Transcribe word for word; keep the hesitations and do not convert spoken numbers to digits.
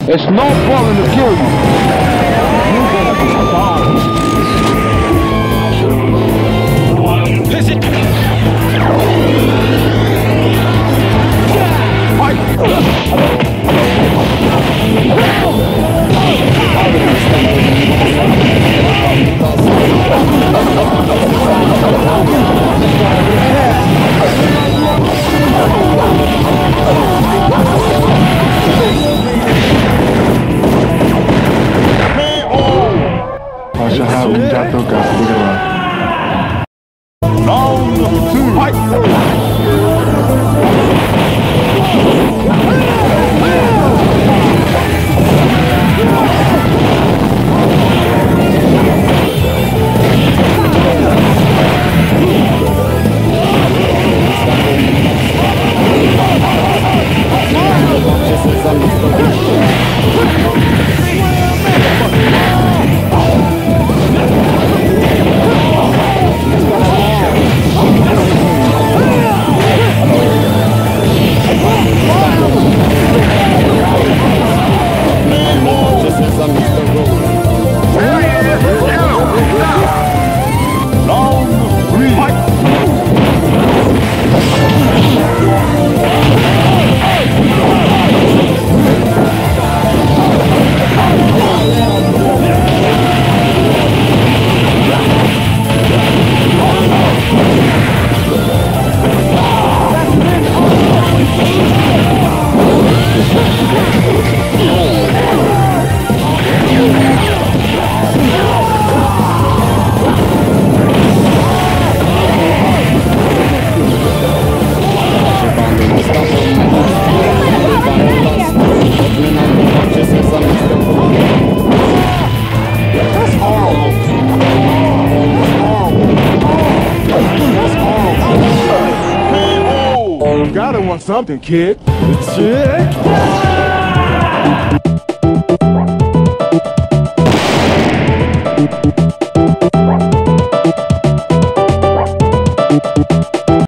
It's no problem to kill you. You're gonna be sorry. Listen. I should have him jacked up, guys. Look at that. Round two. Fight. Gotta want something, kid. Shit.